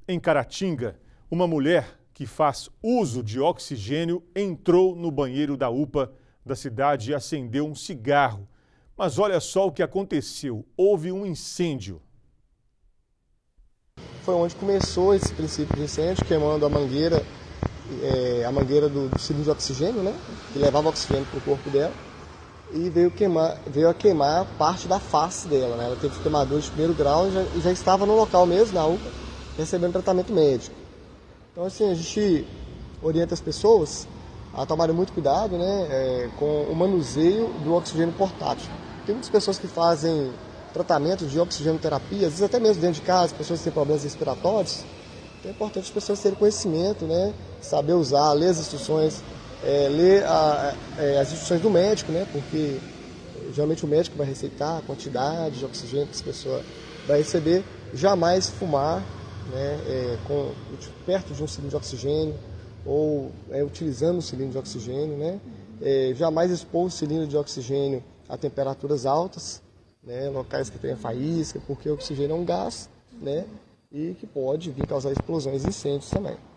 Em Caratinga, uma mulher que faz uso de oxigênio entrou no banheiro da UPA da cidade e acendeu um cigarro. Mas olha só o que aconteceu. Houve um incêndio. Foi onde começou esse princípio de incêndio, queimando a mangueira do cilindro de oxigênio, né? Que levava oxigênio para o corpo dela. E veio a queimar parte da face dela, né? Ela teve queimadura de primeiro grau e já estava no local mesmo, na UPA, recebendo tratamento médico. Então, assim, a gente orienta as pessoas a tomarem muito cuidado, né, com o manuseio do oxigênio portátil. Tem muitas pessoas que fazem tratamento de oxigenoterapia, às vezes até mesmo dentro de casa, pessoas que têm problemas respiratórios. Então é importante as pessoas terem conhecimento, né, saber usar, ler as instruções, ler as instruções do médico, né, porque geralmente o médico vai receitar a quantidade de oxigênio que essa pessoa vai receber. Jamais fumar, né, perto de um cilindro de oxigênio ou utilizando o cilindro de oxigênio, né, jamais expor o cilindro de oxigênio a temperaturas altas, né, locais que tenha faísca, porque o oxigênio é um gás, né, e que pode vir causar explosões e incêndios também.